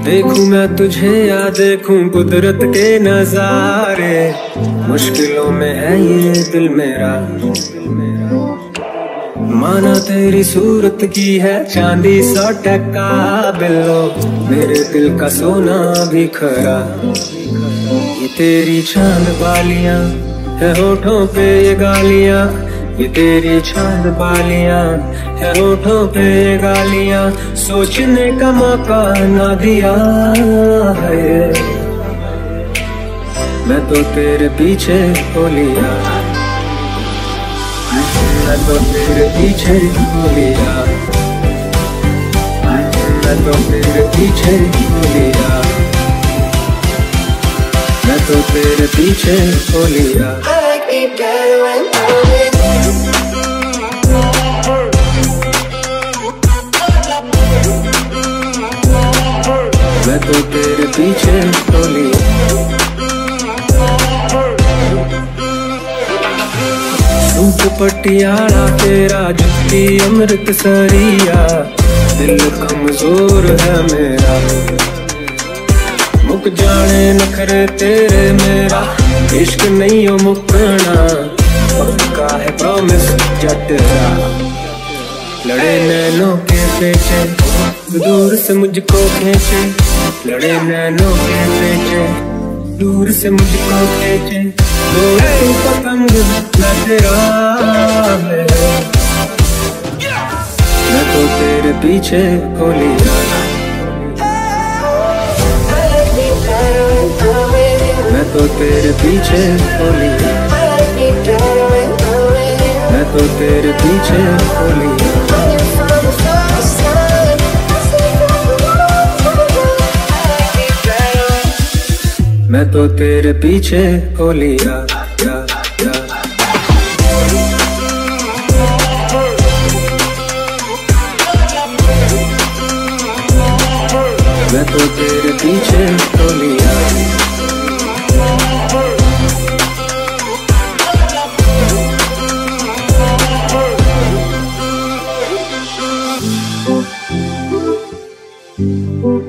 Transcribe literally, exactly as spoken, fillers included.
देखूं मैं तुझे या देखूं कुदरत के नजारे, मुश्किलों में है ये दिल मेरा। माना तेरी सूरत की है चांदी सौ टका बिल्लो, मेरे दिल का सोना भी खरा। ये तेरी चांद बालियां है होठों पे ये गालियां, ये तेरी चांद बालियां है होठों पे ये गालियां, सोचने का मौका ना दिया है। मैं तो तेरे पीछे हो लिया, मैं तो तेरे पीछे हो लिया, मैं तो तेरे पीछे हो लिया, मैं तो तेरे पीछे हो लिया। मैं तो तेरे पीछे हो लिया। सूट पटियाला तेरा जुत्ती अमृत सरिया, दिल कमजोर है मेरा। मुक जाने नखरे तेरे मेरा, इश्क नहीं हो मुकना, पक्का है प्रॉमिस जटरा। लड़े नैनों के पेचे दूर से मुझको खींचे, लड़े नैनों के पेचे दूर से मुझको खींचे, मेरा तू पतंग न तेरा है। मैं तो तेरे पीछे हो लिया, मैं तो तेरे पीछे हो लिया, मैं तो तेरे पीछे हो लिया। मैं तो तेरे पीछे हो लिया, या, या। मैं तो तेरे पीछे हो लिया। Thank you.